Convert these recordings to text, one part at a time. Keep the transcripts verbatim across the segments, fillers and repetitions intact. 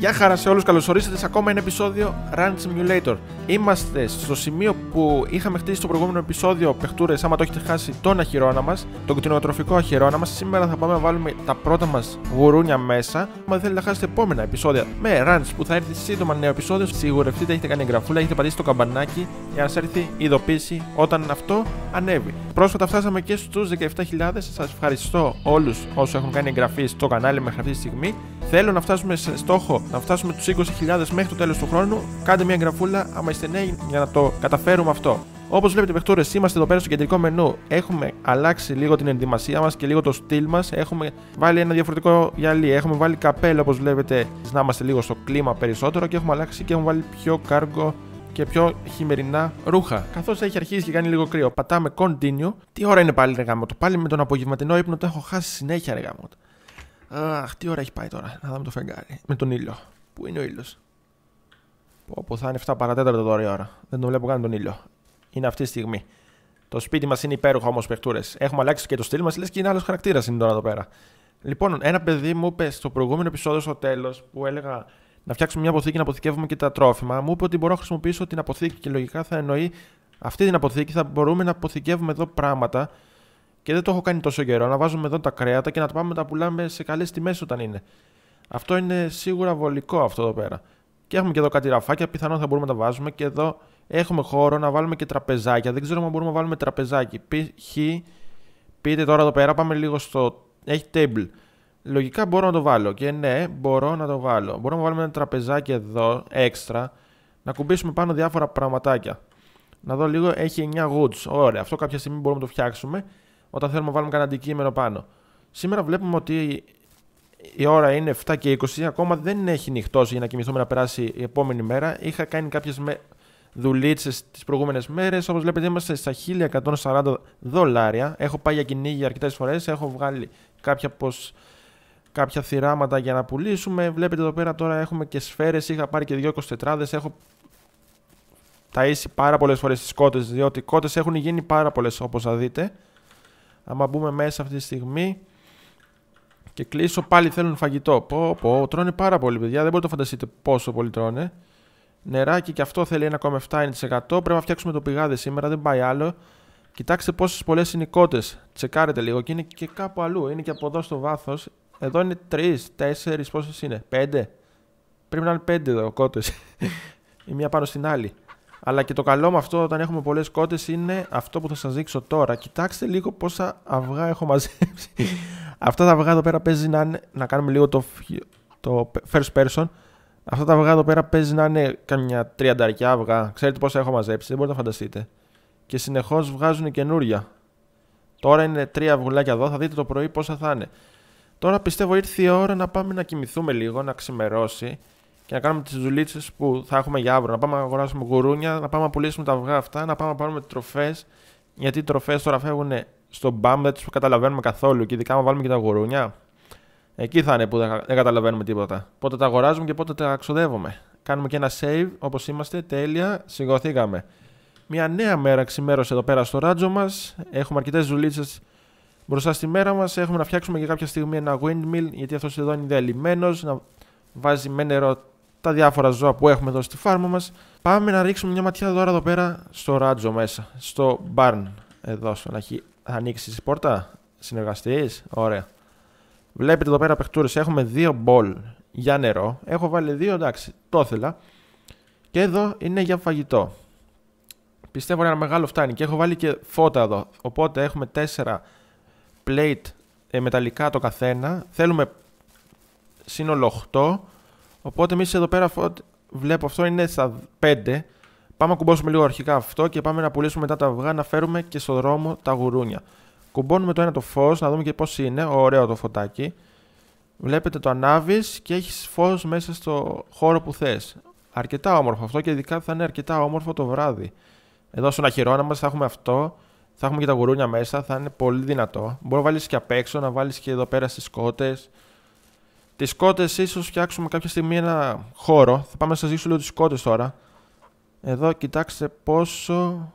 Γεια χαρά σε όλους, καλώς ορίσατε σε ακόμα ένα επεισόδιο Run Simulator. Είμαστε στο σημείο που είχαμε χτίσει στο προηγούμενο επεισόδιο, παιχτούρες, άμα το έχετε χάσει, τον αχυρώνα μας, τον κτηνοτροφικό αχυρώνα μας. Σήμερα θα πάμε να βάλουμε τα πρώτα μας γουρούνια μέσα. Αν δεν θέλετε να χάσετε επόμενα επεισόδια με runs που θα έρθει σύντομα νέο επεισόδιο, σιγουρευτείτε, έχετε κάνει εγγραφούλα, έχετε πατήσει το καμπανάκι για να σας έρθει ειδοποίηση όταν αυτό ανέβει. Πρόσφατα φτάσαμε και στους δεκαεπτά χιλιάδες. Σας ευχαριστώ όλους όσους έχουν κάνει εγγραφή στο κανάλι μέχρι αυτή τη στιγμή. Θέλω να φτάσουμε σε στόχο να φτάσουμε τους είκοσι χιλιάδες μέχρι το τέλος του χρόνου. Κάντε μια εγγραφούλα άμα είστε νέοι για να το καταφέρουμε αυτό. Όπως βλέπετε, παιχτούρες, είμαστε εδώ πέρα στο κεντρικό μενού. Έχουμε αλλάξει λίγο την ενδυμασία μας και λίγο το στυλ μας. Έχουμε βάλει ένα διαφορετικό γυαλί. Έχουμε βάλει καπέλο, όπως βλέπετε, να είμαστε λίγο στο κλίμα περισσότερο. Και έχουμε αλλάξει και έχουμε βάλει πιο κάργο και πιο χειμερινά ρούχα. Καθώς έχει αρχίσει και κάνει λίγο κρύο, πατάμε continue. Τι ώρα είναι πάλι, ρε γάμο? Πάλι με τον απογευματινό ύπνο το έχω χάσει συνέχεια, ρε γάμο. Αχ, τι ώρα έχει πάει τώρα? Να δούμε το φεγγάρι. Με τον ήλιο. Πού είναι ο ήλιος? Πω, θα είναι επτά παρατέταρτο τώρα η ώρα. Δεν τον βλέπω καν τον ήλιο. Είναι αυτή τη στιγμή. Το σπίτι μας είναι υπέροχο όμως, παιχτούρες. Έχουμε αλλάξει και το στυλ μας, λες και είναι άλλος χαρακτήρας είναι τώρα εδώ πέρα. Λοιπόν, ένα παιδί μου είπε στο προηγούμενο επεισόδιο στο τέλος που έλεγα να φτιάξουμε μια αποθήκη να αποθηκεύουμε και τα τρόφιμα. Μου είπε ότι μπορώ να χρησιμοποιήσω την αποθήκη και λογικά θα εννοεί αυτή την αποθήκη θα μπορούμε να αποθηκεύουμε εδώ πράγματα. Και δεν το έχω κάνει τόσο καιρό. Να βάζουμε εδώ τα κρέατα και να τα πάμε να τα πουλάμε σε καλές τιμές όταν είναι. Αυτό είναι σίγουρα βολικό αυτό εδώ πέρα. Και έχουμε και εδώ κάτι ραφάκια, πιθανόν θα μπορούμε να τα βάζουμε. Και εδώ έχουμε χώρο να βάλουμε και τραπεζάκια. Δεν ξέρω αν μπορούμε να βάλουμε τραπεζάκι. Π.χ. πείτε τώρα εδώ πέρα, πάμε λίγο στο. Έχει table. Λογικά μπορώ να το βάλω. Και ναι, μπορώ να το βάλω. Μπορούμε να βάλουμε ένα τραπεζάκι εδώ, έξτρα. Να κουμπίσουμε πάνω διάφορα πραγματάκια. Να δω λίγο, έχει εννιά goods. Ωραία, αυτό κάποια στιγμή μπορούμε να το φτιάξουμε. Όταν θέλουμε να βάλουμε κανένα αντικείμενο πάνω. Σήμερα βλέπουμε ότι η ώρα είναι επτά και είκοσι, ακόμα δεν έχει νυχτώσει για να κοιμηθούμε να περάσει η επόμενη μέρα. Είχα κάνει κάποιες με... δουλίτσες τις προηγούμενες μέρες. Όπως βλέπετε, είμαστε στα χίλια εκατόν σαράντα δολάρια. Έχω πάει για κυνήγι αρκετές φορές. Έχω βγάλει κάποια, πως... κάποια θυράματα για να πουλήσουμε. Βλέπετε εδώ πέρα τώρα έχουμε και σφαίρες. Είχα πάρει και δύο εικοσιτετράδες. Έχω ταΐσει πάρα πολλές φορές τις κότες, διότι οι κότες έχουν γίνει πάρα πολλές όπως θα δείτε. Άμα μπούμε μέσα αυτή τη στιγμή και κλείσω, πάλι θέλουν φαγητό. Πω, πω, τρώνε πάρα πολύ, παιδιά. Δεν μπορείτε να φανταστείτε πόσο πολύ τρώνε. Νεράκι και αυτό θέλει ένα κόμμα επτά τοις εκατό. Πρέπει να φτιάξουμε το πηγάδι σήμερα, δεν πάει άλλο. Κοιτάξτε πόσες πολλές είναι οι κότες. Τσεκάρετε λίγο και είναι και κάπου αλλού. Είναι και από εδώ στο βάθος. Εδώ είναι τρεις, τέσσερις, πόσες είναι? πέντε. Πρέπει να είναι πέντε εδώ κότες. Η μία πάνω στην άλλη. Αλλά και το καλό με αυτό όταν έχουμε πολλές κότες είναι αυτό που θα σας δείξω τώρα. Κοιτάξτε λίγο πόσα αυγά έχω μαζέψει. Αυτά τα αυγά εδώ πέρα παίζει να είναι, να κάνουμε λίγο το, το first person. Αυτά τα αυγά εδώ πέρα παίζει να είναι καμιά τριανταριά αυγά. Ξέρετε πόσα έχω μαζέψει, δεν μπορείτε να φανταστείτε. Και συνεχώς βγάζουν καινούρια. Τώρα είναι τρία αυγουλάκια εδώ, θα δείτε το πρωί πόσα θα είναι. Τώρα πιστεύω ήρθε η ώρα να πάμε να κοιμηθούμε λίγο, να ξημερώσει. Και να κάνουμε τις δουλίτσες που θα έχουμε για αύριο. Να πάμε να αγοράσουμε γουρούνια, να πάμε να πουλήσουμε τα αυγά αυτά, να πάμε να πάρουμε τροφές. Γιατί οι τροφές τώρα φεύγουν στο μπαμ, δεν τις καταλαβαίνουμε καθόλου. Και ειδικά, αν βάλουμε και τα γουρούνια, εκεί θα είναι που δεν καταλαβαίνουμε τίποτα. Πότε τα αγοράζουμε και πότε τα ξοδεύουμε. Κάνουμε και ένα save όπως είμαστε. Τέλεια, σηκωθήκαμε. Μια νέα μέρα ξημέρωσε εδώ πέρα στο ράτζο μας. Έχουμε αρκετές δουλίτσες μπροστά στη μέρα μας. Έχουμε να φτιάξουμε και κάποια στιγμή ένα windmill, γιατί αυτός εδώ είναι διαλυμένος. Να βάζει με νερό τα διάφορα ζώα που έχουμε εδώ στη φάρμα μας. Πάμε να ρίξουμε μια ματιά τώρα εδώ πέρα στο ράτζο μέσα, στο barn. Εδώ στο να έχει ανοίξει η πόρτα. Συνεργαστής, ωραία. Βλέπετε εδώ πέρα, παιχτούρες, έχουμε δύο μπολ για νερό. Έχω βάλει δύο, εντάξει, το ήθελα. Και εδώ είναι για φαγητό. Πιστεύω ένα μεγάλο φτάνει. Και έχω βάλει και φώτα εδώ. Οπότε έχουμε τέσσερα plate ε, μεταλλικά το καθένα. Θέλουμε σύνολο οκτώ. Οπότε εμείς εδώ πέρα βλέπω αυτό είναι στα πέντε. Πάμε να κουμπώσουμε λίγο αρχικά αυτό και πάμε να πουλήσουμε μετά τα αυγά, να φέρουμε και στο δρόμο τα γουρούνια. Κουμπώνουμε το ένα το φως, να δούμε και πώς είναι. Ωραίο το φωτάκι. Βλέπετε το ανάβεις και έχεις φως μέσα στο χώρο που θες. Αρκετά όμορφο αυτό και ειδικά θα είναι αρκετά όμορφο το βράδυ. Εδώ στον αχυρώνα μας θα έχουμε αυτό. Θα έχουμε και τα γουρούνια μέσα, θα είναι πολύ δυνατό. Μπορεί να βάλεις και απ' έξω, να βάλεις και εδώ πέρα στις κότες. Τις κότες ίσως φτιάξουμε κάποια στιγμή ένα χώρο. Θα πάμε να σας δείξω λίγο τις κότες τώρα. Εδώ κοιτάξτε πόσο...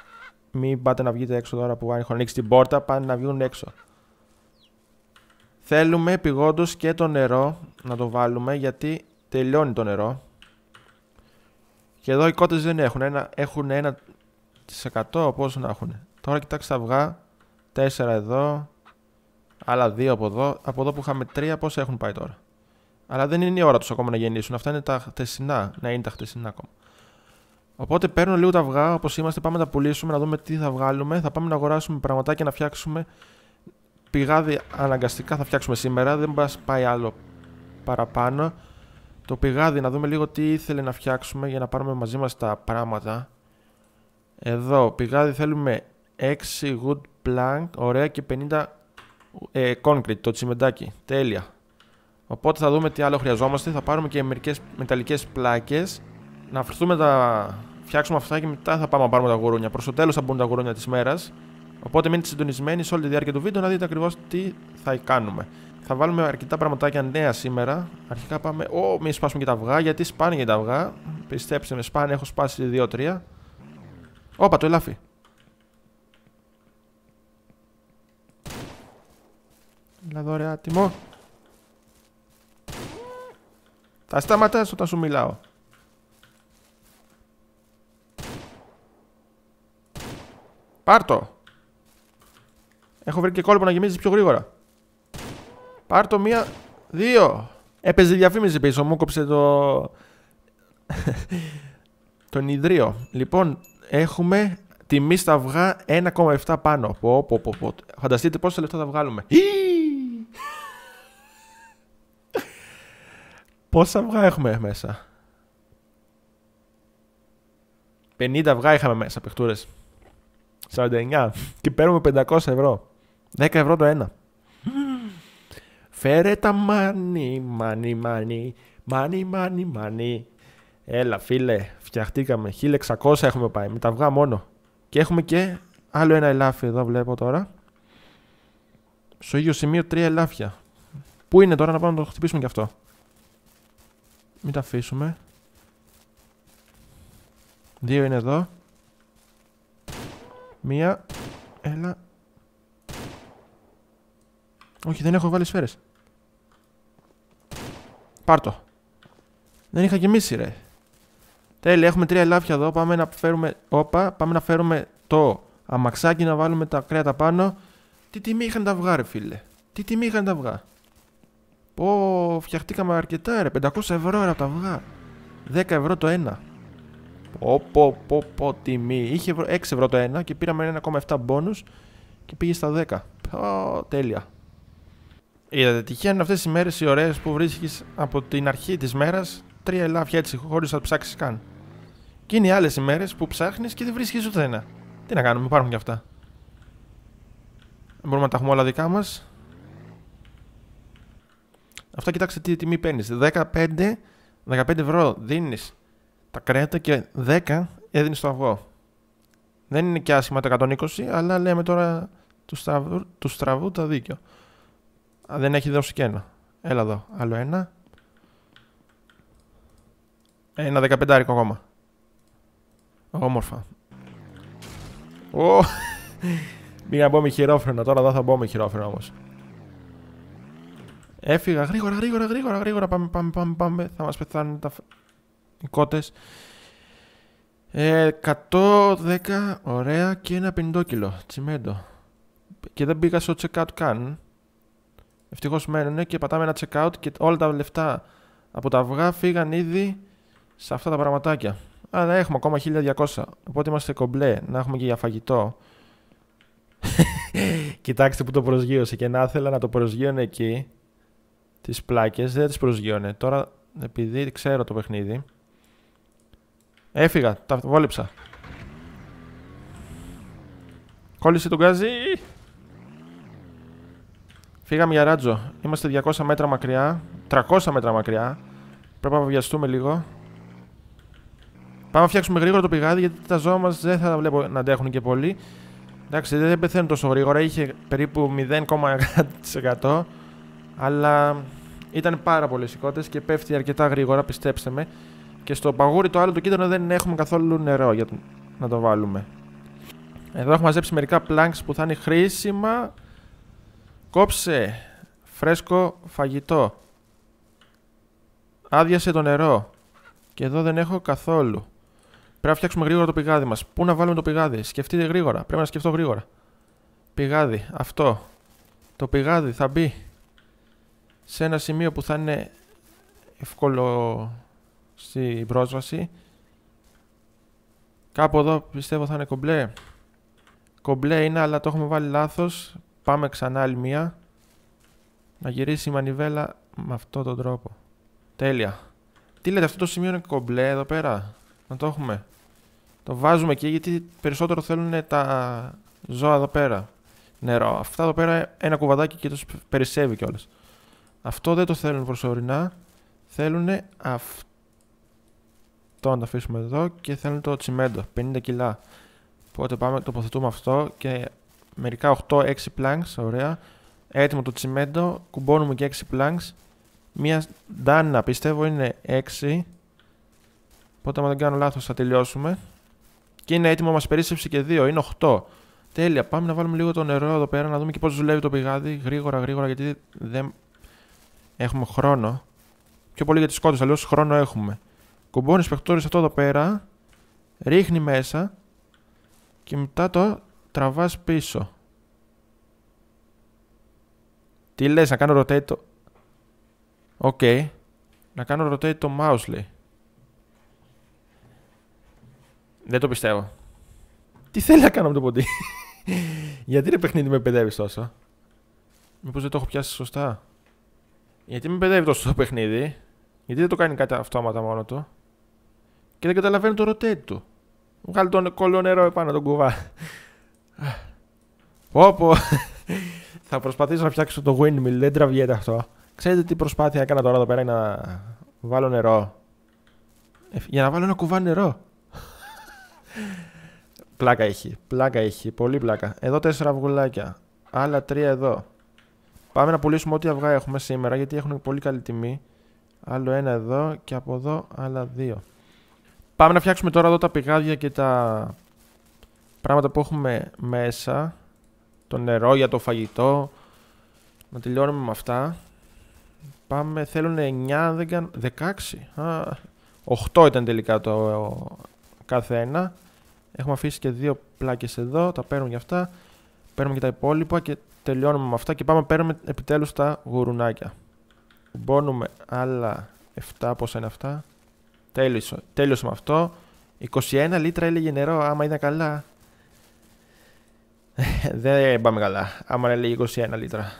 Μην πάτε να βγείτε έξω τώρα που αν έχω ανοίξει την πόρτα, πάνε να βγουν έξω. θέλουμε επειγόντως και το νερό να το βάλουμε, γιατί τελειώνει το νερό. Και εδώ οι κότες δεν έχουν. Ένα, έχουν ένα τοις εκατό, πόσο να έχουν. Τώρα κοιτάξτε τα αυγά. τέσσερα εδώ. Άλλα δύο από εδώ. Από εδώ που είχαμε τρία, πόσα έχουν πάει τώρα. Αλλά δεν είναι η ώρα τους ακόμα να γεννήσουν. Αυτά είναι τα χτεσινά. Να είναι τα χτεσινά ακόμα. Οπότε παίρνω λίγο τα αυγά, όπως είμαστε, πάμε να τα πουλήσουμε, να δούμε τι θα βγάλουμε. Θα πάμε να αγοράσουμε πραγματάκια, να φτιάξουμε πηγάδι. Αναγκαστικά θα φτιάξουμε σήμερα, δεν μας πάει άλλο παραπάνω. Το πηγάδι, να δούμε λίγο τι ήθελε να φτιάξουμε για να πάρουμε μαζί μας τα πράγματα. Εδώ, πηγάδι θέλουμε έξι wood plank, ωραία, και πενήντα ε, concrete, το τσιμεντάκι. Τέλεια. Οπότε θα δούμε τι άλλο χρειαζόμαστε. Θα πάρουμε και μερικές μεταλλικές πλάκες. Να αφρθούμε τα φτιάξουμε αυτά και μετά θα πάμε να πάρουμε τα γουρούνια. Προς το τέλος θα μπουν τα γουρούνια της μέρας. Οπότε μείνετε συντονισμένοι σε όλη τη διάρκεια του βίντεο να δείτε ακριβώς τι θα κάνουμε. Θα βάλουμε αρκετά πραγματάκια νέα σήμερα. Αρχικά πάμε. Ω, μην σπάσουμε και τα αυγά, γιατί σπάνε και τα αυγά. Πιστέψτε με, σπάνε. Έχω σπάσει δύο τρία. Όπα, το ελάφι. Έλα εδώ, ρε άτιμο. Θα σταματάς όταν σου μιλάω. Πάρ' το. Έχω βρει και κόλπο να γεμίζεις πιο γρήγορα. Πάρ' το, μία, δύο. Έπαιζε διαφήμιση πίσω, μου κόψε το... τον ιδρύο. Λοιπόν, έχουμε τιμή στα αυγά ένα κόμμα επτά πάνω. Πω, πω, πω, πω. Φανταστείτε πόσα λεφτά θα βγάλουμε. Πόσα αυγά έχουμε μέσα? πενήντα αυγά είχαμε μέσα, παιχτούρες. σαράντα εννιά. Και παίρνουμε πεντακόσια ευρώ. δέκα ευρώ το ένα. Φέρε τα μάνι, μάνι, μάνι, μάνι, μάνι, μάνι. Έλα φίλε, φτιαχτήκαμε. χίλια εξακόσια έχουμε πάει, με τα αυγά μόνο. Και έχουμε και άλλο ένα ελάφι εδώ, βλέπω τώρα. Στο ίδιο σημείο τρία ελάφια. Πού είναι τώρα, να πάμε να το χτυπήσουμε κι αυτό. Μην τα αφήσουμε. Δύο είναι εδώ. Μία. Έλα. Όχι, δεν έχω βάλει σφαίρες. Πάρ' το. Δεν είχα γεμίσει, ρε. Τέλεια, έχουμε τρία ελάφια εδώ. Πάμε να φέρουμε. Όπα, πάμε να φέρουμε το αμαξάκι να βάλουμε τα κρέατα πάνω. Τι τιμή είχαν τα αυγά, ρε φίλε. Τι τιμή είχαν τα αυγά. Πω, φτιαχτήκαμε αρκετά, ρε. πεντακόσια ευρώ ρε, από τα αυγά. δέκα ευρώ το ένα. Πω, πω, πω, πω, τιμή. Είχε έξι ευρώ το ένα και πήραμε ένα κόμμα επτά μπόνους και πήγε στα δέκα. Πω, τέλεια. Είδατε, τυχαίνουν αυτές οι μέρες οι ωραίες που βρίσκεις από την αρχή της μέρας τρία ελάφια έτσι, χωρίς να ψάξεις καν. Και είναι οι άλλες ημέρες που ψάχνεις και δεν βρίσκεις ούτε ένα. Τι να κάνουμε, υπάρχουν και αυτά. Μπορούμε να τα έχουμε όλα δικά μας. Αυτά κοιτάξτε τι τιμή παίρνεις. δεκαπέντε ευρώ δίνεις τα κρέατα και δέκα έδινεις το αυγό. Δεν είναι και άσχημα τα εκατόν είκοσι, αλλά λέμε τώρα του στραβού, του στραβού το δίκιο. Α, δεν έχει δώσει και ένα. Έλα εδώ, άλλο ένα. Ένα δεκαπεντάρικο ακόμα. Όμορφα. Ω, πήγα να μπω με χειρόφρενο, τώρα εδώ θα μπω με χειρόφρενο όμως. Έφυγα γρήγορα, γρήγορα, γρήγορα, γρήγορα. Πάμε, πάμε, πάμε, πάμε. Θα μας πεθάνουν τα... οι κότες. Ε, εκατόν δέκα, ωραία, και ένα πενήντα κιλό τσιμέντο. Και δεν πήγα στο checkout καν. Ευτυχώς μένουν και πατάμε ένα checkout και όλα τα λεφτά από τα αυγά φύγαν ήδη σε αυτά τα πραγματάκια. Αλλά έχουμε ακόμα χίλια διακόσια. Οπότε είμαστε κομπλέ. Να έχουμε και για φαγητό. Κοιτάξτε που το προσγείωσε. Και να ήθελα να το προσγείωνε εκεί. Τις πλάκες δεν τις προσγείωνε. Τώρα επειδή ξέρω το παιχνίδι. Έφυγα. Τα βόλεψα. Κόλλησε τον γκάζι. Φύγαμε για ράτζο. Είμαστε διακόσια μέτρα μακριά. τριακόσια μέτρα μακριά. Πρέπει να βιαστούμε λίγο. Πάμε να φτιάξουμε γρήγορα το πηγάδι, γιατί τα ζώα μας δεν θα τα βλέπω να αντέχουν και πολύ. Εντάξει, δεν πεθαίνουν τόσο γρήγορα. Είχε περίπου μηδέν κόμμα ένα τοις εκατό. Αλλά ήταν πάρα πολλές οι κότες και πέφτει αρκετά γρήγορα, πιστέψτε με. Και στο παγούρι το άλλο το κίτρινο δεν έχουμε καθόλου νερό για να το βάλουμε. Εδώ έχω μαζέψει μερικά planks που θα είναι χρήσιμα. Κόψε. Φρέσκο φαγητό. Άδειασε το νερό. Και εδώ δεν έχω καθόλου. Πρέπει να φτιάξουμε γρήγορα το πηγάδι μας. Πού να βάλουμε το πηγάδι? Σκεφτείτε γρήγορα. Πρέπει να σκεφτώ γρήγορα. Πηγάδι. Αυτό. Το πηγάδι θα μπει σε ένα σημείο που θα είναι εύκολο στην πρόσβαση. Κάπου εδώ πιστεύω θα είναι κομπλέ. Κομπλέ είναι, αλλά το έχουμε βάλει λάθος. Πάμε ξανά άλλη μία. Να γυρίσει η μανιβέλα με αυτόν τον τρόπο. Τέλεια. Τι λέτε, αυτό το σημείο είναι κομπλέ εδώ πέρα? Να το έχουμε. Το βάζουμε εκεί γιατί περισσότερο θέλουν τα ζώα εδώ πέρα. Νερό. Αυτά εδώ πέρα ένα κουβαδάκι και το περισσεύει κιόλας. Αυτό δεν το θέλουν προσωρινά. Θέλουν αυτό να το αφήσουμε εδώ και θέλουν το τσιμέντο. πενήντα κιλά. Οπότε πάμε, τοποθετούμε αυτό και μερικά οκτώ έξι planks. Ωραία. Έτοιμο το τσιμέντο. Κουμπώνουμε και έξι planks. Μία ντάνα πιστεύω είναι έξι. Οπότε άμα δεν κάνω λάθος θα τελειώσουμε. Και είναι έτοιμο, μας περίσσεψε και δύο. Είναι οκτώ. Τέλεια. Πάμε να βάλουμε λίγο το νερό εδώ πέρα. Να δούμε και πώς δουλεύει το πηγάδι. Γρήγορα γρήγορα γιατί δεν έχουμε χρόνο. Πιο πολύ για τις σκότες. Αλλιώς χρόνο έχουμε. Κουμπώνεις παιχτόρες αυτό εδώ πέρα. Ρίχνει μέσα. Και μετά το τραβάς πίσω. Τι λες, να κάνω rotate το... Οκ. Okay. Να κάνω rotate το mouse λέει. Δεν το πιστεύω. Τι θέλει να κάνω με το ποντί? Γιατί ρε παιχνίδι με παιδεύεις τόσο? Μήπως δεν το έχω πιάσει σωστά? Γιατί με παιδεύει τόσο το παιχνίδι? Γιατί δεν το κάνει κάτι αυτόματα μόνο του? Και δεν καταλαβαίνω το rotate του. Βγάλει τον κόλλο νερό επάνω τον κουβά. Πω Θα προσπαθήσω να φτιάξω το windmill, δεν τραβιέται αυτό. Ξέρετε τι προσπάθεια έκανα τώρα εδώ πέρα? Να βάλω νερό. Ε, για να βάλω ένα κουβά νερό. Πλάκα έχει, πλάκα έχει, πολύ πλάκα. Εδώ τέσσερα αυγουλάκια, άλλα τρία εδώ. Πάμε να πουλήσουμε ό,τι αυγά έχουμε σήμερα γιατί έχουν πολύ καλή τιμή. Άλλο ένα εδώ και από εδώ άλλα δύο. Πάμε να φτιάξουμε τώρα εδώ τα πηγάδια και τα πράγματα που έχουμε μέσα. Το νερό για το φαγητό. Να τελειώνουμε με αυτά. Πάμε, θέλουν εννιά, δεν κάνω, δεκαέξι. Α, οκτώ ήταν τελικά το κάθε ένα. Έχουμε αφήσει και δύο πλάκες εδώ, τα παίρνουμε για αυτά. Παίρνουμε και τα υπόλοιπα και τελειώνουμε με αυτά και πάμε παίρνουμε επιτέλους τα γουρουνάκια. Μπώνουμε άλλα επτά, πόσα είναι αυτά. Τέλειωσε, τέλειωσε με αυτό. είκοσι ένα λίτρα έλεγε νερό, άμα ήταν καλά. Δεν πάμε καλά, άμα έλεγε είκοσι ένα λίτρα.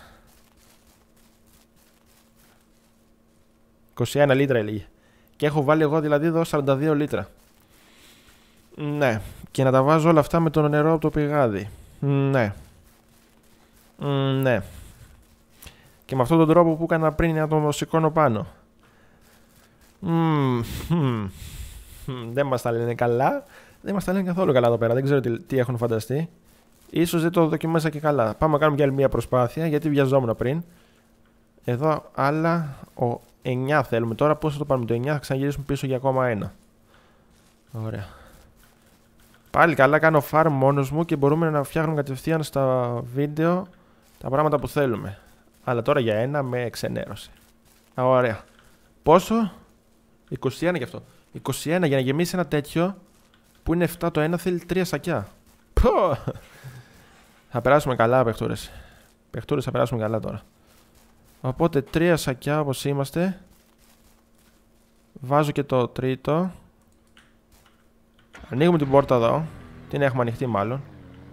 είκοσι ένα λίτρα έλεγε. Και έχω βάλει εγώ δηλαδή εδώ σαράντα δύο λίτρα. Ναι. Και να τα βάζω όλα αυτά με το νερό από το πηγάδι. Ναι. Ναι. Και με αυτόν τον τρόπο που έκανα πριν να τον σηκώνω πάνω. Mm. Mm. Δεν μας τα λένε καλά. Δεν μας τα λένε καθόλου καλά εδώ πέρα. Δεν ξέρω τι, τι έχουν φανταστεί. Ίσως δεν το δοκιμάσα και καλά. Πάμε να κάνουμε και άλλη μια προσπάθεια γιατί βιαζόμουν πριν. Εδώ άλλα ο, εννιά θέλουμε τώρα. Πώς θα το πάρουμε το εννιά? Θα ξαναγυρίσουμε πίσω για ακόμα ένα. Ωραία. Πάλι καλά, κάνω farm μόνος μου και μπορούμε να φτιάχνουμε κατευθείαν στα βίντεο τα πράγματα που θέλουμε. Αλλά τώρα για ένα με εξενέρωσε. Α, ωραία. Πόσο? είκοσι ένα γι' αυτό. είκοσι ένα για να γεμίσει ένα τέτοιο που είναι επτά το ένα θέλει τρία σακιά. Πω! Θα περάσουμε καλά, παιχτούρες. Παιχτούρες θα περάσουμε καλά τώρα. Οπότε τρία σακιά όπως είμαστε. Βάζω και το τρίτο. Ανοίγουμε την πόρτα εδώ. Την έχουμε ανοιχτή μάλλον.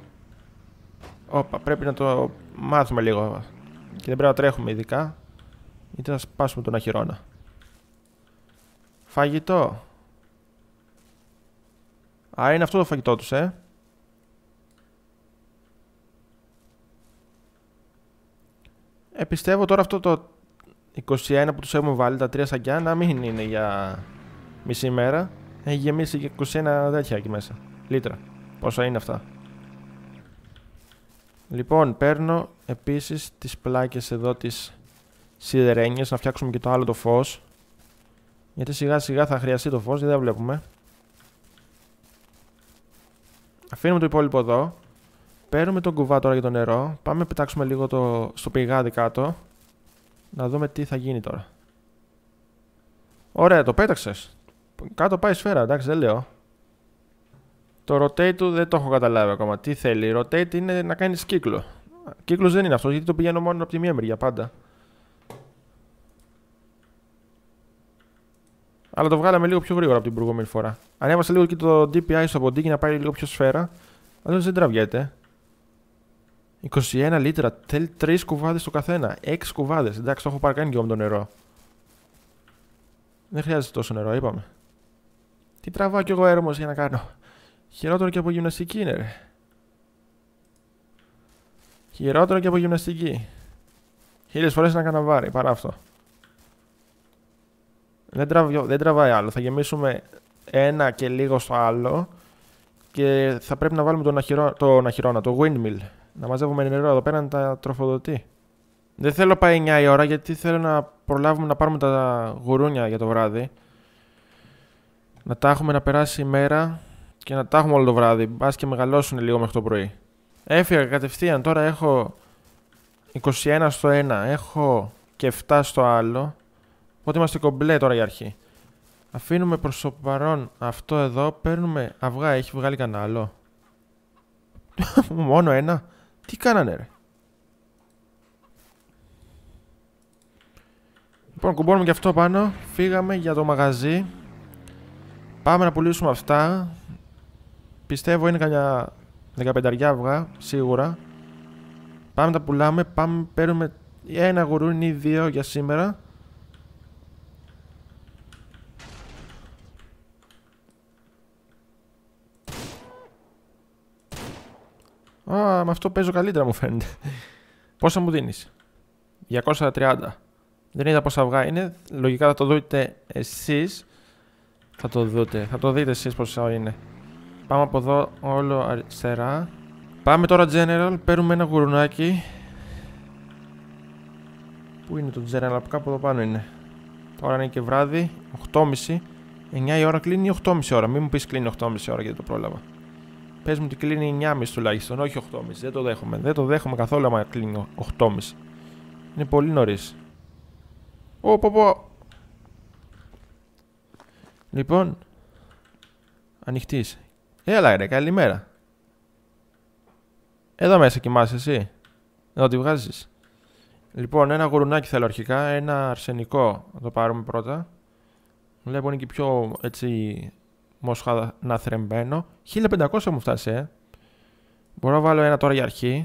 Όπα, πρέπει να το μάθουμε λίγο. Και δεν πρέπει να τρέχουμε ειδικά. Γιατί θα σπάσουμε τον αχυρώνα. Φαγητό. Α, είναι αυτό το φαγητό τους, ε. Ε, πιστεύω τώρα αυτό το είκοσι ένα που τους έχουμε βάλει, τα τρία σακιά, να μην είναι για μισή μέρα. Έχει γεμίσει και είκοσι ένα τέτοια εκεί μέσα. Λίτρα. Πόσα είναι αυτά? Λοιπόν, παίρνω επίσης τις πλάκες εδώ τις σιδερένιες, να φτιάξουμε και το άλλο το φως. Γιατί σιγά σιγά θα χρειαστεί το φως, δεν τα βλέπουμε. Αφήνουμε το υπόλοιπο εδώ. Παίρνουμε τον κουβά τώρα για το νερό. Πάμε να πετάξουμε λίγο το... στο πηγάδι κάτω. Να δούμε τι θα γίνει τώρα. Ωραία, το πέταξες. Κάτω πάει σφαίρα, εντάξει, δεν λέω. Το rotate του δεν το έχω καταλάβει ακόμα. Τι θέλει, rotate είναι να κάνεις κύκλο. Κύκλος δεν είναι αυτό, γιατί το πηγαίνω μόνο από τη μία μεριά πάντα. Αλλά το βγάλαμε λίγο πιο γρήγορα από την προηγούμενη φορά. Ανέβασα λίγο και το ντι πι άι στο ποντίκι να πάει λίγο πιο σφαίρα. Αλλά δεν τραβιέται. είκοσι ένα λίτρα, θέλει τρεις κουβάδες το καθένα. έξι κουβάδες. Εντάξει, το έχω πάρει κάνει και εγώ με το νερό. Δεν χρειάζεται τόσο νερό, είπαμε. Τι τραβάω κι εγώ έρμος για να κάνω. Χειρότερο και από γυμναστική είναι, ρε. Χειρότερο και από γυμναστική. Χίλιες φορές να κάνω βάρη, παρά αυτό. Δεν, τραβ... δεν τραβάει άλλο. Θα γεμίσουμε ένα και λίγο στο άλλο. Και θα πρέπει να βάλουμε τον αχυρό... τον αχυρώνα, το windmill. Να μαζεύουμε νερό εδώ πέρα να τα τροφοδοτεί. Δεν θέλω πάει εννιά η ώρα γιατί θέλω να προλάβουμε να πάρουμε τα γουρούνια για το βράδυ. Να τα έχουμε να περάσει η μέρα και να τα έχουμε όλο το βράδυ. Μπας και μεγαλώσουν λίγο μέχρι το πρωί. Έφυγα κατευθείαν. Τώρα έχω είκοσι ένα στο ένα. Έχω και επτά στο άλλο. Οπότε είμαστε κομπλέ τώρα για αρχή. Αφήνουμε προς το παρόν αυτό εδώ. Παίρνουμε αυγά. Έχει βγάλει κανένα άλλο. Μόνο ένα. Τι κάνανε, ρε. Λοιπόν, κουμπώνουμε και αυτό πάνω. Φύγαμε για το μαγαζί. Πάμε να πουλήσουμε αυτά. Πιστεύω είναι καμιά δεκαπενταριά αυγά, σίγουρα. Πάμε τα πουλάμε. Πάμε παίρνουμε ένα γουρούνι ή δύο για σήμερα. Α, με αυτό παίζω καλύτερα μου φαίνεται. Πόσα μου δίνεις? διακόσια τριάντα. Δεν είδα πόσα αυγά είναι. Λογικά θα το δείτε εσείς. Θα το δείτε. Θα το δείτε εσείς πόσα είναι. Πάμε από εδώ όλο αριστερά. Πάμε τώρα general. Παίρνουμε ένα γουρουνάκι. Πού είναι το general? Από κάπου εδώ πάνω είναι. Τώρα είναι και βράδυ. οκτώ και μισή. εννιά η ώρα κλείνει, οκτώ και μισή ώρα. Μην μου πεις κλείνει οκτώ και μισή ώρα γιατί το πρόλαβα. Πες μου ότι κλείνει εννιά και μισή τουλάχιστον, όχι οκτώ και μισή. Δεν το δέχομαι. Δεν το δέχομαι καθόλου άμα κλείνει οκτώ και μισή. Είναι πολύ νωρίς. Ω, πω, πω. Λοιπόν. Ανοιχτής. Έλα ρε, καλημέρα. Εδώ μέσα κοιμάσαι εσύ. Εδώ τη βγάζεις. Λοιπόν, ένα γουρουνάκι θέλω αρχικά. Ένα αρσενικό. Θα το πάρουμε πρώτα. Βλέπω είναι και πιο έτσι μόσχα να θρεμπαίνω. χίλια πεντακόσια μου φτάσει, ε. Μπορώ να βάλω ένα τώρα για αρχή.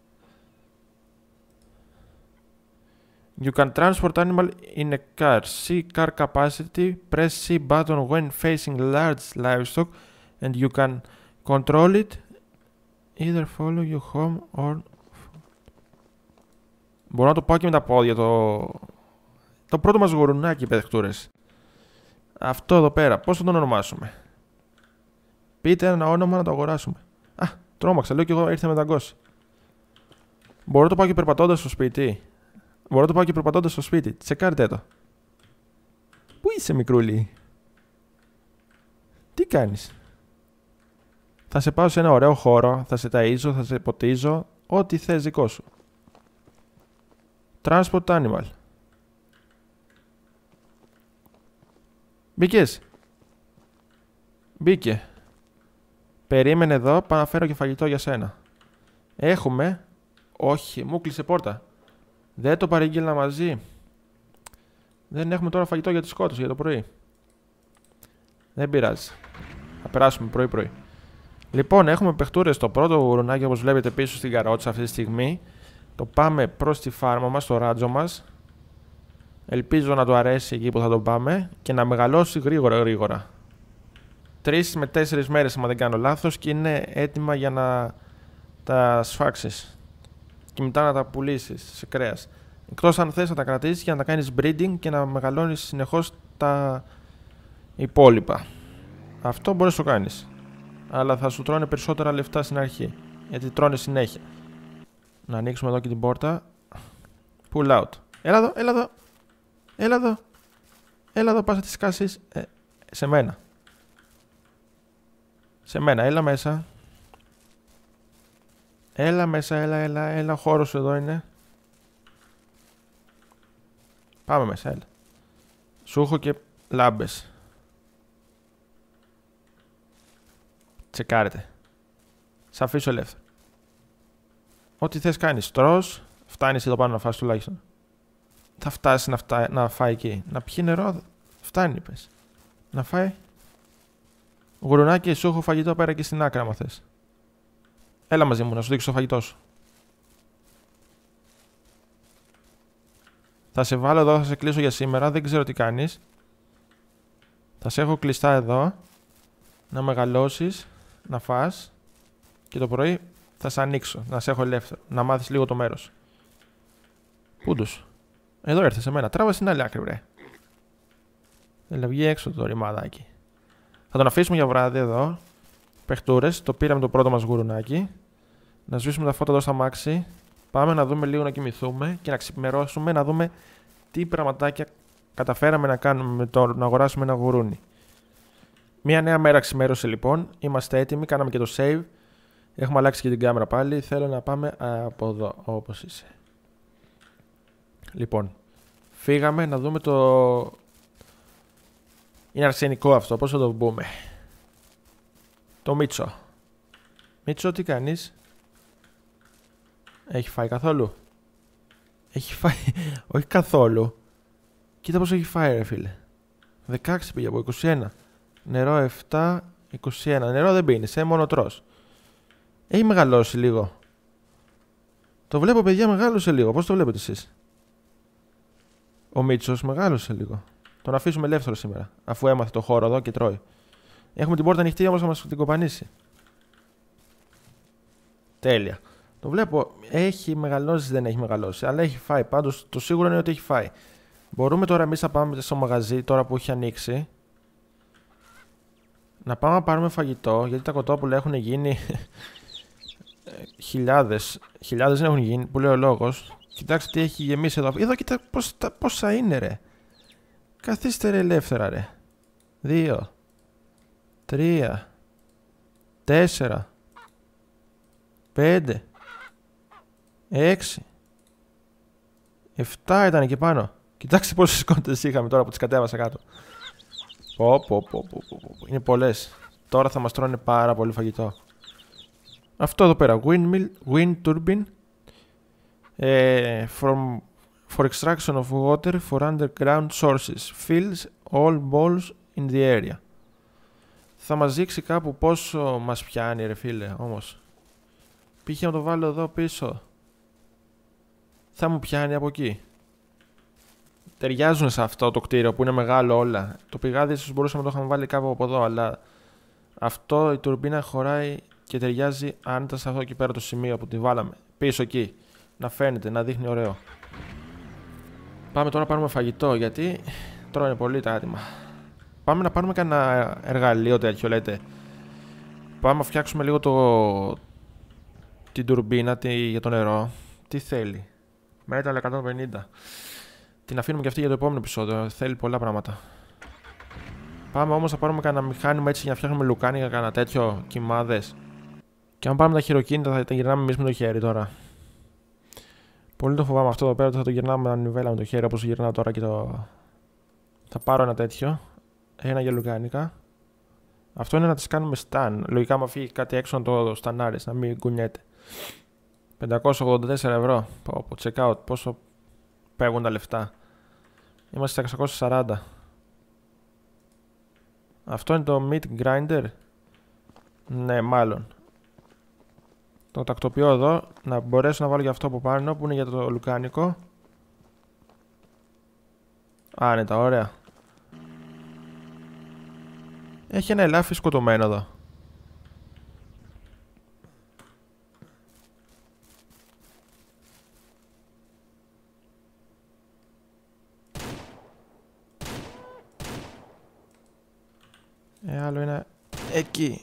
You can transport animal in a car. See car capacity. Press C button when facing large livestock and you can control it. Either follow you home or... Μπορώ να το πάω και με τα πόδια το... Το πρώτο μας γουρουνάκι, παιδεκτούρες. Αυτό εδώ πέρα. Πώς θα τον ονομάσουμε? Πείτε ένα όνομα να το αγοράσουμε. Α, τρόμαξα. Λέω κι εγώ ήρθε με δαγκώσει. Μπορώ να το πάω και περπατώντας στο σπίτι. Μπορώ να το πάω και περπατώντας στο σπίτι. Τσεκάρτε το. Πού είσαι, μικρούλι? Τι κάνεις? Θα σε πάω σε ένα ωραίο χώρο. Θα σε ταΐζω, θα σε ποτίζω. Ό,τι θες δικό σου. Transport animal. Μπήκες? Μπήκε. Περίμενε εδώ, πάω να φέρω και φαγητό για σένα. Έχουμε. Όχι, μου κλείσε πόρτα. Δεν το παρήγγειλα μαζί. Δεν έχουμε τώρα φαγητό για τη σκότωση για το πρωί. Δεν πειράζει. Θα περάσουμε πρωί πρωί. Λοιπόν, έχουμε παιχτούρες. Το πρώτο γουρουνάκι όπως βλέπετε πίσω στην καρότσα αυτή τη στιγμή. Το πάμε προς τη φάρμα μας, στο ράτζο μας. Ελπίζω να του αρέσει εκεί που θα το πάμε και να μεγαλώσει γρήγορα γρήγορα. Τρεις με τέσσερις μέρες, άμα δεν κάνω λάθος, και είναι έτοιμα για να τα σφάξεις. Και μετά να τα πουλήσεις σε κρέας. Εκτός αν θες να τα κρατήσεις για να τα κάνεις breeding και να μεγαλώνεις συνεχώς τα υπόλοιπα. Αυτό μπορείς να το κάνεις. Αλλά θα σου τρώνε περισσότερα λεφτά στην αρχή. Γιατί τρώνε συνέχεια. Να ανοίξουμε εδώ και την πόρτα. Pull out. Έλα εδώ, έλα εδώ. Έλα εδώ. Έλα εδώ, πας να τις κάσεις. Ε, σε μένα. Σε μένα, έλα μέσα. Έλα μέσα, έλα, έλα, έλα. Ο χώρος σου εδώ είναι. Πάμε μέσα, έλα. Σου έχω και λάμπες. Τσεκάρετε. Σ' αφήσω ελεύθερο. Ό,τι θες κάνεις. Τρως, φτάνεις εδώ πάνω να φας τουλάχιστον. Θα φτάσει να, φτά... να φάει εκεί. Να πιει νερό, φτάνει πες. Να φάει. Γουρουνάκι, σου έχω φαγητό πέρα και στην άκρα, άμα θες. Έλα μαζί μου να σου δείξω το φαγητό σου. Θα σε βάλω εδώ, θα σε κλείσω για σήμερα. Δεν ξέρω τι κάνεις. Θα σε έχω κλειστά εδώ. Να μεγαλώσεις, να φας. Και το πρωί θα σε ανοίξω, να σε έχω ελεύθερο. Να μάθεις λίγο το μέρος. Πούντους. Εδώ έρθες σε μένα. Τράβα στην άλλη άκρη, βρε. Έλα, βγει έξω το ρημαδάκι. Θα τον αφήσουμε για βράδυ εδώ. Παιχτούρες. Το πήραμε το πρώτο μας γουρουνάκι. Να σβήσουμε τα φώτα εδώ στα μάξι. Πάμε να δούμε λίγο να κοιμηθούμε και να ξημερώσουμε, να δούμε τι πραγματάκια καταφέραμε να κάνουμε με το να αγοράσουμε ένα γουρούνι. Μια νέα μέρα ξημέρωσε λοιπόν. Είμαστε έτοιμοι, κάναμε και το save. Έχουμε αλλάξει και την κάμερα πάλι. Θέλω να πάμε από εδώ, όπως είσαι. Λοιπόν, φύγαμε να δούμε το... Είναι αρσενικό αυτό, πώς θα το πούμε. Το Μίτσο. Μίτσο, τι κάνεις? Έχει φάει καθόλου? Έχει φάει... Όχι καθόλου. Κοίτα πως έχει φάει ρε φίλε. δεκαέξι πήγε από είκοσι ένα. Νερό επτά, είκοσι ένα. Νερό δεν πίνεις, ε, μόνο τρως. Έχει μεγαλώσει λίγο. Το βλέπω παιδιά, μεγάλωσε λίγο. Πώς το βλέπετε εσείς? Ο Μίτσος μεγάλωσε λίγο. Τον αφήσουμε ελεύθερο σήμερα. Αφού έμαθε το χώρο εδώ και τρώει. Έχουμε την πόρτα ανοιχτή όμως να μας την κοπανίσει. Τέλεια. Το βλέπω, έχει μεγαλώσει, δεν έχει μεγαλώσει. Αλλά έχει φάει. Πάντως το σίγουρο είναι ότι έχει φάει. Μπορούμε τώρα εμείς να πάμε στο μαγαζί, τώρα που έχει ανοίξει. Να πάμε να πάρουμε φαγητό, γιατί τα κοτόπουλα έχουν γίνει. Χιλιάδες. Χιλιάδες δεν έχουν γίνει, που λέει ο λόγος. Κοιτάξτε τι έχει γεμίσει εδώ. Εδώ κοίτα πώς, τα, πόσα είναι ρε. Καθίστε ρε ελεύθερα ρε. Δύο. Τρία. Τέσσερα. Πέντε. Έξι. Εφτά ήταν εκεί πάνω. Κοιτάξτε πόσες κόντες είχαμε τώρα που τις κατέβασα κάτω. Πω, πω, πω, πω, πω, πω. Είναι πολλές. Τώρα θα μας τρώνε πάρα πολύ φαγητό. Αυτό εδώ πέρα. Windmill, wind turbine. Uh, from, for extraction of water for underground sources. Fills all balls in the area. Θα μας δείξει κάπου πόσο μας πιάνει ρε φίλε όμως. Πήγε να το βάλω εδώ πίσω. Θα μου πιάνει από εκεί. Ταιριάζουν σε αυτό το κτίριο που είναι μεγάλο όλα. Το πηγάδι ίσως μπορούσαμε να το είχαμε βάλει κάπου από εδώ, αλλά αυτό η τουρμπίνα χωράει και ταιριάζει αν ήταν σε αυτό εκεί πέρα το σημείο που τη βάλαμε. Πίσω εκεί. Να φαίνεται, να δείχνει ωραίο. Πάμε τώρα να πάρουμε φαγητό, γιατί τρώνε πολύ τα άτομα. Πάμε να πάρουμε κανένα εργαλείο τέτοιο, λέτε. Πάμε να φτιάξουμε λίγο το... την τουρμπίνα τη... για το νερό. Τι θέλει? Metal εκατόν πενήντα. Την αφήνουμε και αυτή για το επόμενο επεισόδιο. Θέλει πολλά πράγματα. Πάμε όμως να πάρουμε κανένα μηχάνημα έτσι για να φτιάχνουμε λουκάνικα, κανένα τέτοιο, κυμάδες. Και αν πάμε τα χειροκίνητα θα τα γυρνάμε εμείς με το χέρι τώρα. Πολύ το φοβάμαι αυτό εδώ πέρα, θα το γυρνάμε ανιβέλα με το χέρι όπως γυρνάω τώρα και το... Θα πάρω ένα τέτοιο. Ένα για λουκάνικα. Αυτό είναι να τις κάνουμε στάν. Λογικά άμα φύγει κάτι έξω να το στανάρεις, να μην κουνιέται. πεντακόσια ογδόντα τέσσερα ευρώ. Πω, πω, check out. Πόσο παίρνουν τα λεφτά. Είμαστε στα εξακόσια σαράντα. Αυτό είναι το meat grinder. Ναι, μάλλον. Το τακτοποιώ εδώ. Να μπορέσω να βάλω για αυτό από πάνω που είναι για το λουκάνικο. Άνετα, ωραία. Έχει ένα ελάφι σκοτωμένο εδώ. Ε, άλλο είναι εκεί.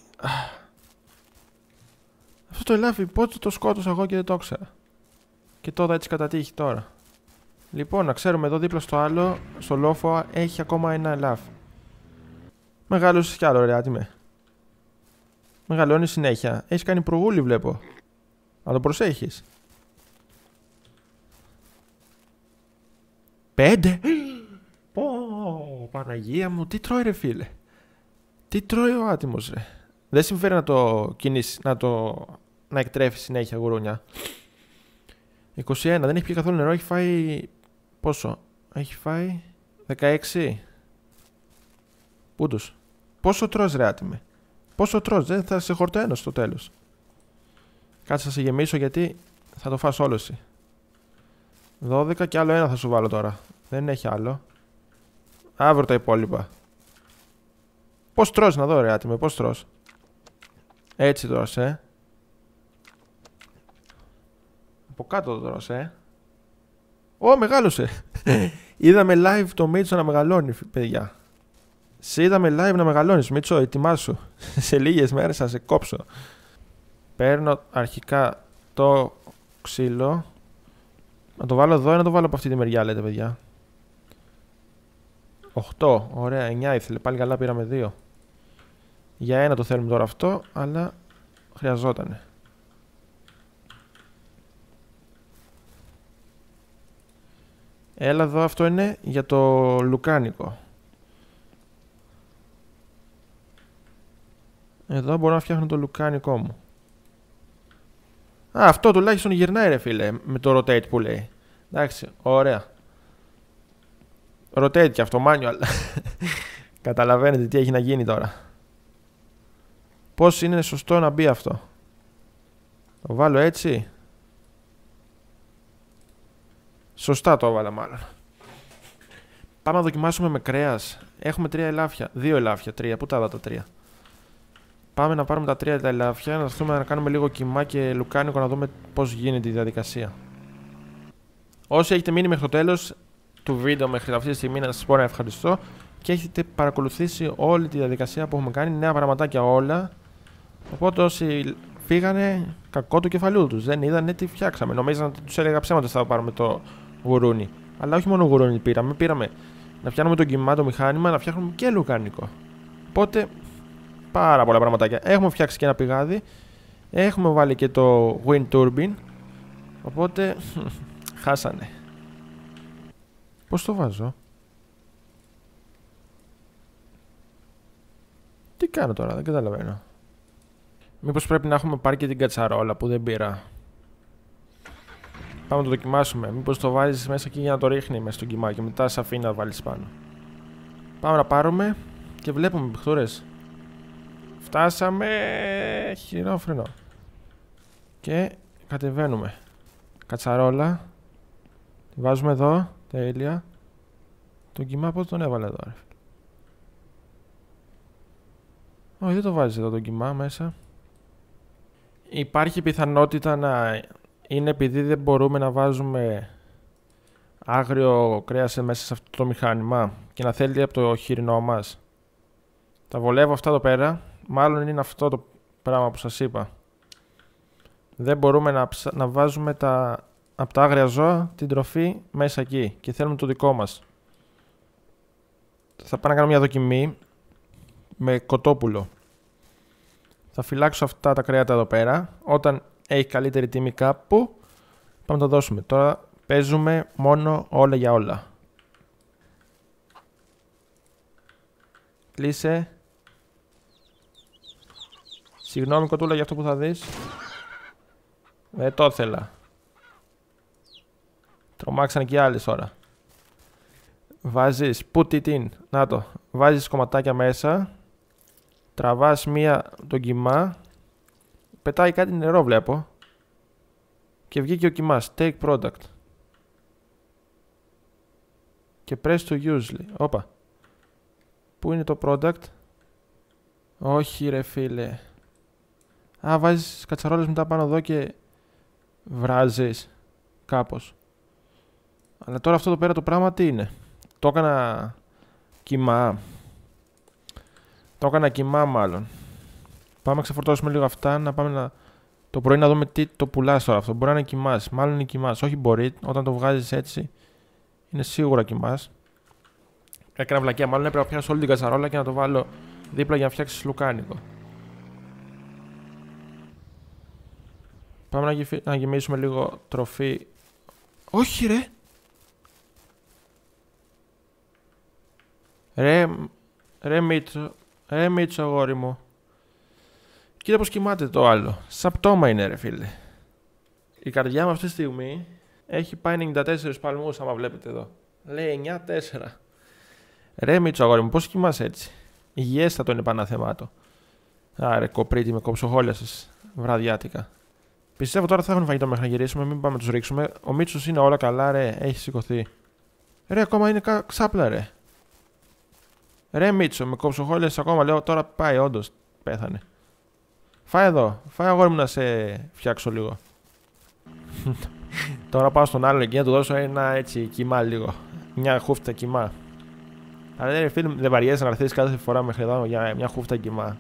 Αυτό το ελάφι πότε το σκότωσα εγώ και δεν το ήξερα. Και τώρα έτσι κατά τύχη τώρα. Λοιπόν, να ξέρουμε εδώ δίπλα στο άλλο, στο λόφο έχει ακόμα ένα ελάφι. Μεγάλωσες κι άλλο, ρε άτιμε. Μεγαλώνει συνέχεια. Έχεις κάνει προγούλη βλέπω. Να το προσέχεις. Πέντε! Πω, Παναγία μου, τι τρώει ρε φίλε. Τι τρώει ο άτιμος ρε. Δεν συμφέρει να το κινήσει, να το να εκτρέφει συνέχεια γουρούνια. είκοσι ένα, δεν έχει πιει καθόλου νερό, έχει φάει πόσο, έχει φάει δεκαέξι. Πούντος. Πόσο τρως ρε άτιμε. Πόσο τρως, δεν θα σε χορταίνω στο τέλος. Κάτσε να σε γεμίσω γιατί θα το φας όλο εσύ. δώδεκα και άλλο ένα θα σου βάλω τώρα. Δεν έχει άλλο. Αύριο τα υπόλοιπα. Πώς τρως να δω ρε άτιμε, πώς τρως. Έτσι τρως ε. Από κάτω το τρως ε. Ω, μεγάλωσε. Είδαμε live το Μίτσο να μεγαλώνει παιδιά. Σε είδαμε live να μεγαλώνεις Μίτσο, ετοιμάσου. Σε λίγες μέρες θα σε κόψω. Παίρνω αρχικά το ξύλο. Να το βάλω εδώ ή να το βάλω από αυτή τη μεριά λέτε παιδιά. οκτώ, ωραία, εννιά ήθελε, πάλι καλά πήραμε δύο. Για ένα το θέλουμε τώρα αυτό, αλλά χρειαζότανε. Έλα εδώ, αυτό είναι για το λουκάνικο. Εδώ μπορώ να φτιάχνω το λουκάνικό μου. Α, αυτό τουλάχιστον γυρνάει ρε φίλε, με το rotate που λέει. Εντάξει, ωραία. Rotate και αυτό, manual. Καταλαβαίνετε τι έχει να γίνει τώρα. Πώς είναι σωστό να μπει αυτό. Το βάλω έτσι. Σωστά το έβαλα μάλλον. Πάμε να δοκιμάσουμε με κρέας. Έχουμε τρία ελάφια. Δύο ελάφια, τρία. Πού τα είδα τα τρία. Πάμε να πάρουμε τα τρία τα ελάφια. Να δούμε να κάνουμε λίγο κιμά και λουκάνικο να δούμε πώς γίνεται η διαδικασία. Όσοι έχετε μείνει μέχρι το τέλος του βίντεο μέχρι αυτή τη στιγμή, να σας πω να ευχαριστώ και έχετε παρακολουθήσει όλη τη διαδικασία που έχουμε κάνει. Νέα πραγματάκια όλα. Οπότε όσοι φύγανε, κακό του κεφαλού τους. Δεν είδανε τι φτιάξαμε. Νομίζαν ότι τους έλεγα ψέματα ότι θα πάρουμε το γουρούνι. Αλλά όχι μόνο γουρούνι πήραμε. Πήραμε να φτιάχνουμε τον κιμά, το μηχάνημα, να φτιάχνουμε και λουκάνικο. Οπότε πάρα πολλά πραγματάκια. Έχουμε φτιάξει και ένα πηγάδι. Έχουμε βάλει και το wind turbine. Οπότε χάσανε. Πώς το βάζω? Τι κάνω τώρα, δεν καταλαβαίνω. Μήπως πρέπει να έχουμε πάρει και την κατσαρόλα που δεν πήρα. Πάμε να το δοκιμάσουμε. Μήπως το βάζεις μέσα εκεί για να το ρίχνει μέσα στο κιμά και μετά σε αφήνει να βάλεις πάνω. Πάμε να πάρουμε και βλέπουμε παιχτούρες. Φτάσαμε χειρόφρενο. Και κατεβαίνουμε. Κατσαρόλα. Τη βάζουμε εδώ. Τέλεια. Τον κιμά πώς τον έβαλε εδώ ρε. Όχι, δεν το βάζεις εδώ τον κιμά μέσα. Υπάρχει πιθανότητα να είναι επειδή δεν μπορούμε να βάζουμε άγριο κρέας μέσα σε αυτό το μηχάνημα και να θέλει από το χοιρινό μας. Τα βολεύω αυτά εδώ πέρα. Μάλλον είναι αυτό το πράγμα που σας είπα. Δεν μπορούμε να, ψα... να βάζουμε τα... από τα άγρια ζώα την τροφή μέσα εκεί και θέλουμε το δικό μας. Θα πάω να κάνω μια δοκιμή με κοτόπουλο. Θα φυλάξω αυτά τα κρέατα εδώ πέρα. Όταν έχει καλύτερη τιμή κάπου, πάμε να το δώσουμε. Τώρα παίζουμε μόνο όλα για όλα. Κλείσε. Συγγνώμη κοτούλα για αυτό που θα δεις. Δεν το ήθελα. Τρομάξανε και οι άλλες τώρα. Βάζεις, put it in. Να το. Βάζεις κομματάκια μέσα. Τραβάς μία τον κιμά. Πετάει κάτι νερό βλέπω. Και βγήκε ο κιμάς. Take product. Και press to usually. Όπα. Πού είναι το product? Όχι ρε φίλε. Α, βάζεις κατσαρόλες μετά πάνω εδώ και βράζεις κάπως. Αλλά τώρα αυτό εδώ πέρα το πράγμα τι είναι? Το έκανα κιμά. Το έκανα κιμά μάλλον. Πάμε να ξεφορτώσουμε λίγο αυτά. Να πάμε να... Το πρωί να δούμε τι το πουλάς τώρα αυτό. Μπορεί να είναι κοιμάς. Μάλλον είναι κοιμάς. Όχι μπορεί. Όταν το βγάζεις έτσι είναι σίγουρα κοιμάς. Έκανα βλακία. Μάλλον έπρεπε να πιάσω όλη την κατσαρόλα και να το βάλω δίπλα για να φτιάξεις λουκάνικο. Πάμε να, γυφ... να γεμίσουμε λίγο τροφή. Όχι ρε. Ρε, ρε Μίτσο, ρε Μίτσο αγόρι μου. Κοίτα πως κοιμάται το άλλο. Σαν πτώμα είναι ρε φίλε. Η καρδιά μου αυτή τη στιγμή έχει πάει ενενήντα τέσσερις παλμούς άμα βλέπετε εδώ. Λέει εννιά τέσσερα. Ρε Μίτσο αγόρι μου, πώς κοιμάσαι έτσι? Υγιέστατο είναι πάνω θεμάτο. Άρε κοπρίτη με κοψοχόλιασες βραδιάτικα. Πιστεύω τώρα θα έχουν φαγητό μέχρι να γυρίσουμε, μην πάμε να τους ρίξουμε. Ο Μίτσος είναι όλα καλά ρε, έχει σηκωθεί. Ρε ακόμα είναι κα... ξάπλα ρε. Ρε Μίτσο, με κοψοχόλιασες ακόμα, λέω τώρα πάει όντως, πέθανε. Φάε εδώ, φάε αγόρι μου να σε φτιάξω λίγο. Τώρα πάω στον άλλο εκεί να του δώσω ένα έτσι κοιμά λίγο. Μια χούφτα κοιμά. Αλλά ρε φίλε, δεν βαριέσαι να έρθεις κάθε φορά μέχρι εδώ για μια χούφτα κοιμά.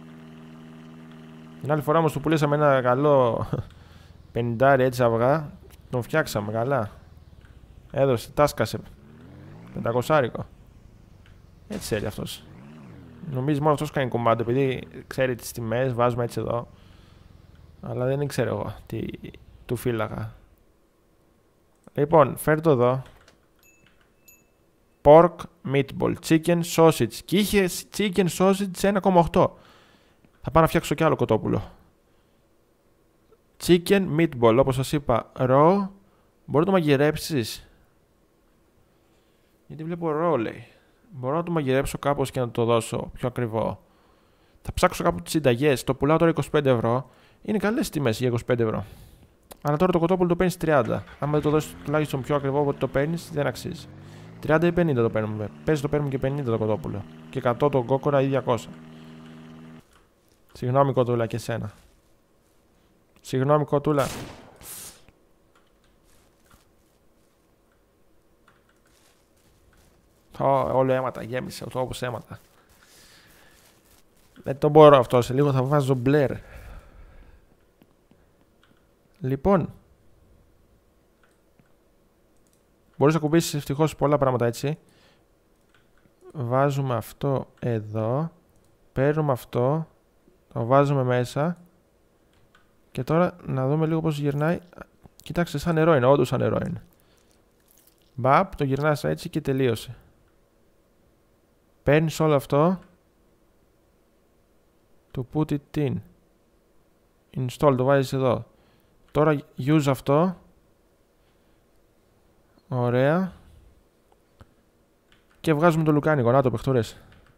Την άλλη φορά όμως του πουλήσαμε ένα καλό πενηντάρι έτσι αυγά. Τον φτιάξαμε καλά. Έδωσε, τάσκασε. Πεντακοσάρικο. Έτσι θέλει αυτός. Νομίζει μόνο αυτός κάνει κομμάτι επειδή ξέρει τις τιμές, βάζουμε έτσι εδώ. Αλλά δεν ξέρω εγώ τι του φύλαγα. Λοιπόν, φέρ' το εδώ. Pork meatball, chicken sausage. Και είχε chicken sausage ένα κόμμα οκτώ. Θα πάω να φτιάξω κι άλλο κοτόπουλο. Chicken meatball, όπως σας είπα, raw. Μπορεί να το μαγειρέψεις. Γιατί βλέπω raw λέει. Μπορώ να το μαγειρέψω κάπως και να το δώσω πιο ακριβό. Θα ψάξω κάπου τις συνταγές. Το πουλάω τώρα είκοσι πέντε ευρώ. Είναι καλές τιμές για είκοσι πέντε ευρώ. Αλλά τώρα το κοτόπουλο το παίρνεις τριάντα. Άμα δεν το δώσεις τουλάχιστον πιο ακριβό από ό,τι το παίρνεις, δεν αξίζει. τριάντα ή πενήντα το παίρνουμε. Πες το παίρνουμε και πενήντα το κοτόπουλο. Και εκατό το κόκορα ή διακόσια. Συγγνώμη κοτούλα και σένα. Συγγνώμη κοτούλα. Ω, όλο αίματα γέμισε, το όπως αίματα. Δεν το μπορώ αυτό, σε λίγο θα βάζω μπλερ. Λοιπόν. Μπορείς να κουμπίσεις ευτυχώς πολλά πράγματα έτσι. Βάζουμε αυτό εδώ. Παίρνουμε αυτό. Το βάζουμε μέσα. Και τώρα να δούμε λίγο πώς γυρνάει. Κοιτάξτε, σαν νερό είναι, όντως σαν νερό είναι. Μπαπ, το γυρνάς έτσι και τελείωσε. Παίρνεις όλο αυτό. To put it in. Install, το βάζεις εδώ. Τώρα use αυτό. Ωραία. Και βγάζουμε το λουκάνικο. Να το παιχτούρες.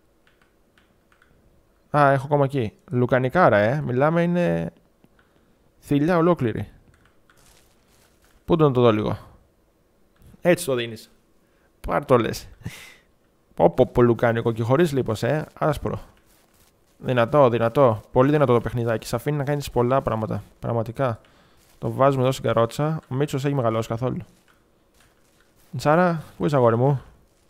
Α, έχω ακόμα εκεί. Λουκανικάρα, ε. Μιλάμε, είναι θηλιά ολόκληρη. Πού το να το δω λίγο. Έτσι το δίνεις. Πάρ' το λες. Πω πω λουκάνικο και χωρίς λίπος, ε. Άσπρο. Δυνατό, δυνατό. Πολύ δυνατό το παιχνιδάκι. Σε αφήνει να κάνεις πολλά πράγματα. Πραγματικά. Το βάζουμε εδώ στην καρότσα. Ο Μίτσος έχει μεγαλώσει καθόλου. Τσάρα, πού είσαι αγόρι μου?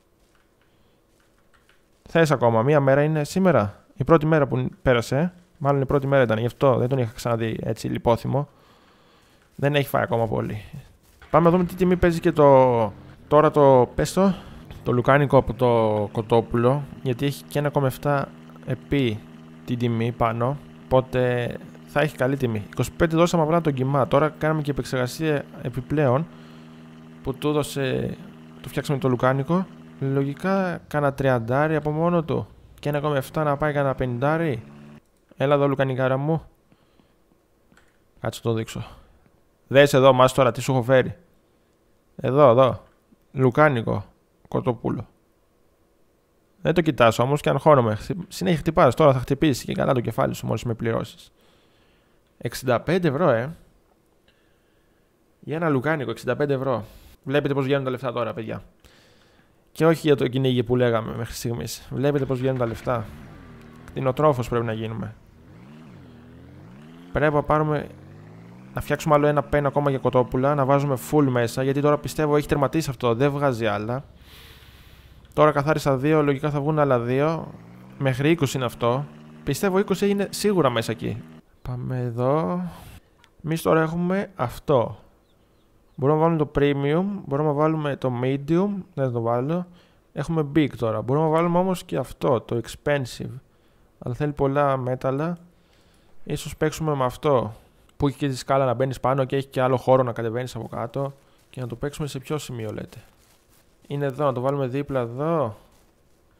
Θες ακόμα, μία μέρα είναι σήμερα. Η πρώτη μέρα που πέρασε. Μάλλον η πρώτη μέρα ήταν, γι' αυτό δεν τον είχα ξαναδεί έτσι λιπόθυμο. Δεν έχει φάει ακόμα πολύ. Πάμε να δούμε τι τιμή παίζει και το. Τώρα το πες το. Το λουκάνικο από το κοτόπουλο. Γιατί έχει και ένα κόμμα επτά επί την τιμή πάνω. Οπότε θα έχει καλή τιμή. είκοσι πέντε δώσαμε απλά τον κοιμά. Τώρα κάναμε και επεξεργασία επιπλέον. Που του έδωσε. Το φτιάξαμε το λουκάνικο. Λογικά κάνα τριάντα από μόνο του. Και ένα κόμμα επτά να πάει κάνα πενήντα. Έλα εδώ λουκανικάρα μου. Κάτσε το δείξω. Δες εδώ μας τώρα τι σου έχω φέρει. Εδώ, εδώ. Λουκάνικο. Κοτόπουλο. Δεν το κοιτάς όμως και αγχώνομαι. Συνέχεια χτυπάς. Τώρα θα χτυπήσει και καλά το κεφάλι σου μόλις με πληρώσεις. εξήντα πέντε ευρώ, ε. Για ένα λουκάνικο, εξήντα πέντε ευρώ. Βλέπετε πώς βγαίνουν τα λεφτά τώρα, παιδιά. Και όχι για το κυνήγι που λέγαμε μέχρι στιγμής. Βλέπετε πώς βγαίνουν τα λεφτά. Κτηνοτρόφος πρέπει να γίνουμε. Πρέπει να πάρουμε. Να φτιάξουμε άλλο ένα πεν ακόμα για κοτόπουλα. Να βάζουμε full μέσα. Γιατί τώρα πιστεύω έχει τερματίσει αυτό. Δεν βγάζει άλλα. Τώρα καθάρισα δύο. Λογικά θα βγουν άλλα δύο. Μέχρι είκοσι είναι αυτό. Πιστεύω είκοσι έγινε σίγουρα μέσα εκεί. Πάμε εδώ. Εμείς τώρα έχουμε αυτό. Μπορούμε να βάλουμε το premium. Μπορούμε να βάλουμε το medium. Δεν θα το βάλω. Έχουμε big τώρα. Μπορούμε να βάλουμε όμως και αυτό. Το expensive. Αλλά θέλει πολλά μέταλλα. Ίσως παίξουμε με αυτό. Που έχει και τη σκάλα να μπαίνεις πάνω και έχει και άλλο χώρο να κατεβαίνεις από κάτω. Και να το παίξουμε σε ποιο σημείο λέτε. Είναι εδώ, να το βάλουμε δίπλα εδώ.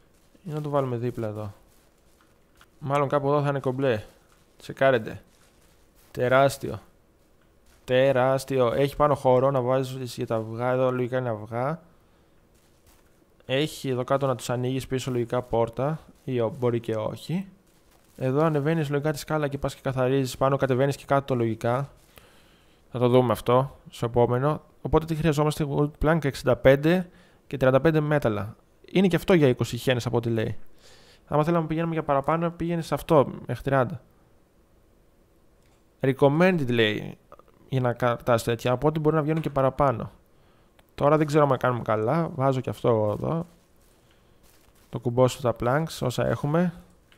Ή να το βάλουμε δίπλα εδώ. Μάλλον κάπου εδώ θα είναι κομπλέ. Τσεκάρετε. Τεράστιο. Τεράστιο. Έχει πάνω χώρο να βάζεις για τα αυγά. Εδώ λογικά είναι αυγά. Έχει εδώ κάτω να τους ανοίγεις πίσω λογικά πόρτα. Ή μπορεί και όχι. Εδώ ανεβαίνεις λογικά τη σκάλα και πας και καθαρίζεις. Πάνω κατεβαίνεις και κάτω λογικά. Θα το δούμε αυτό στο επόμενο. Οπότε τι χρειαζόμαστε? Wood plank εξήντα πέντε και τριάντα πέντε μέταλλα. Είναι και αυτό για είκοσι χένες από ό,τι λέει. Άμα θέλαμε να πηγαίνουμε για παραπάνω, πήγαινε σε αυτό μέχρι τριάντα. Recommended λέει για να κρατάς τέτοια. Οπότε μπορεί να βγαίνουν και παραπάνω. Τώρα δεν ξέρω αν κάνουμε καλά. Βάζω και αυτό εδώ. Το κουμπώσω τα planks όσα έχουμε.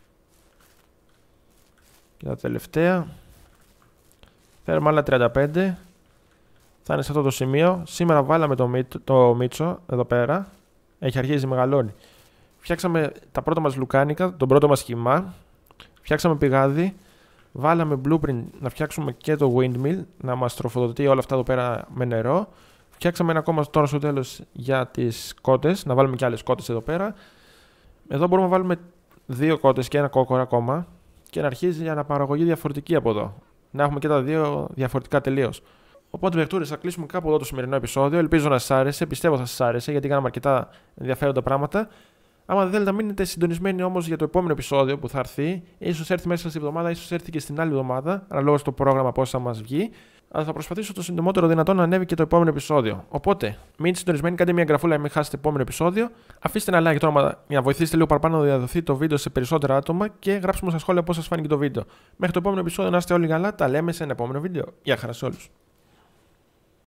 Και τα τελευταία. Θέλουμε άλλα τριάντα πέντε. Θα είναι σε αυτό το σημείο. Σήμερα βάλαμε το, μίτσο, το μίτσο εδώ πέρα. Έχει αρχίσει να μεγαλώνει. Φτιάξαμε τα πρώτα μας λουκάνικα, τον πρώτο μας σχημά. Φτιάξαμε πηγάδι. Βάλαμε blueprint να φτιάξουμε και το windmill. Να μας τροφοδοτεί όλα αυτά εδώ πέρα με νερό. Φτιάξαμε ένα ακόμα τώρα στο τέλος για τις κότες. Να βάλουμε και άλλες κότες εδώ πέρα. Εδώ μπορούμε να βάλουμε δύο κότες και ένα κόκορα ακόμα. Και να αρχίζει η αναπαραγωγή διαφορετική από εδώ. Να έχουμε και τα δύο διαφορετικά τελείως. Οπότε, παιχτούρες, θα κλείσουμε κάπου εδώ το σημερινό επεισόδιο. Ελπίζω να σας άρεσε. Πιστεύω θα σας άρεσε γιατί κάναμε αρκετά ενδιαφέροντα πράγματα. Άμα δεν θέλετε να μείνετε συντονισμένοι όμως για το επόμενο επεισόδιο που θα έρθει, ίσως έρθει μέσα στη εβδομάδα, ίσως έρθει και στην άλλη εβδομάδα, αναλόγως στο πρόγραμμα πώς θα μας βγει. Αλλά θα προσπαθήσω το συντομότερο δυνατό να ανέβει και το επόμενο επεισόδιο. Οπότε, μείνετε συντονισμένοι, κάντε μια εγγραφούλα για να μην χάσετε το επόμενο επεισόδιο. Αφήστε ένα like τώρα για να βοηθήσετε λίγο παραπάνω να διαδοθεί το βίντεο σε περισσότερα άτομα και γράψτε μου στα σχόλια πώς σας φάνηκε το βίντεο. Μέχρι το επόμενο επεισόδιο να είστε όλοι καλά, τα λέμε σε ένα επόμενο βίντεο. Γεια χαρά σε όλους.